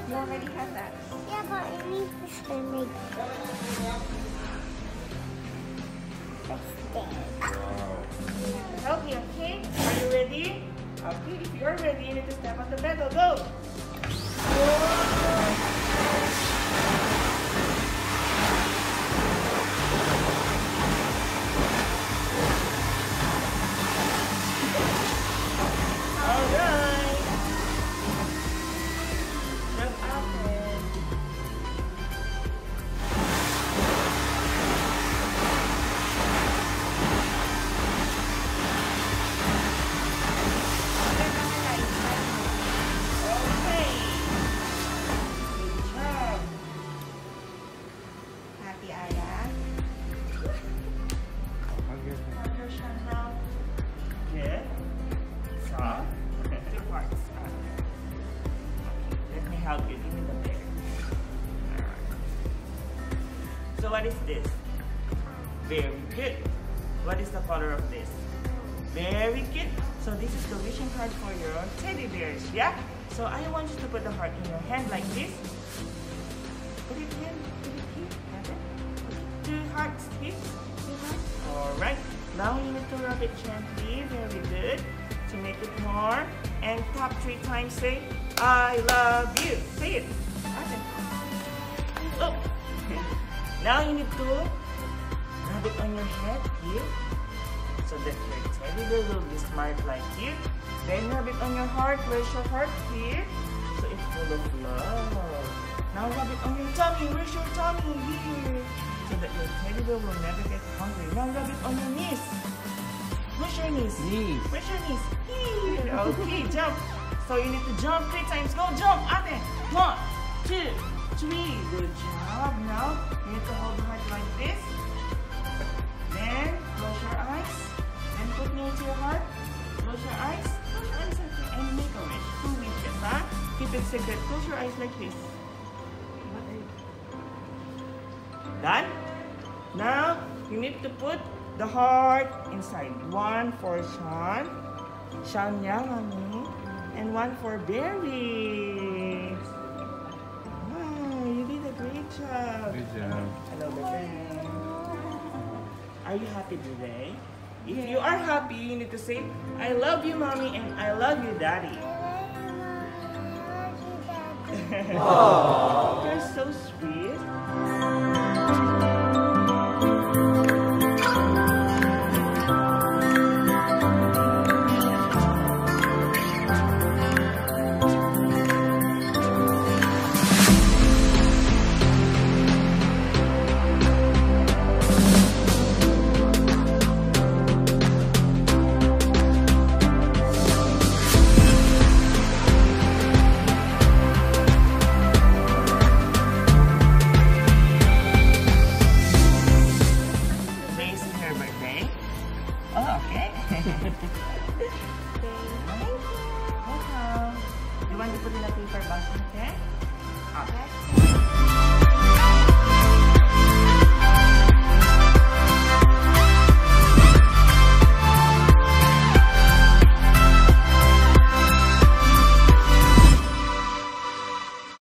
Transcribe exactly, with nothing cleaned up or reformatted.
You already have that. Yeah, but I need to spend my Wow. Help me, okay? Are you ready? Okay, if you're ready, you need to step on the pedal. Go! Alright! Jump up there. Help you, give me the bear. Alright. So what is this? Very good. What is the color of this? Very good. So this is the wishing card for your teddy bears, yeah? So I want you to put the heart in your hand like this. Put it here, put it here, have it. Two hearts here, two hearts. Alright. Now you need to rub it gently, very good. To make it more. And tap three times, say, I love you. Say it. Okay. Oh. Now you need to rub it on your head here. So that your teddy bear will be smart like you. Then rub it on your heart. Where's your heart? Here. So it's full of love. Now rub it on your tummy. Where's your tummy? Here. So that your teddy bear will never get hungry. Now rub it on your knees. Where's your knees? Knees. Where's your knees? Here. Okay, jump. So you need to jump three times. Go jump. Ate. One, two, three. Good job. Now you need to hold the heart like this. Then close your eyes. And put near to your heart. Close your eyes. Close your eyes okay. And make a wish. Two wishes, huh? Keep it secret. Close your eyes like this. Done? Now you need to put the heart inside. One for Sean, Sean Yamami, and one for Beary. Wow, you did a great job. Good job. Hello, baby. Are you happy today? If you are happy, you need to say, I love you, mommy, and I love you, daddy. Aww.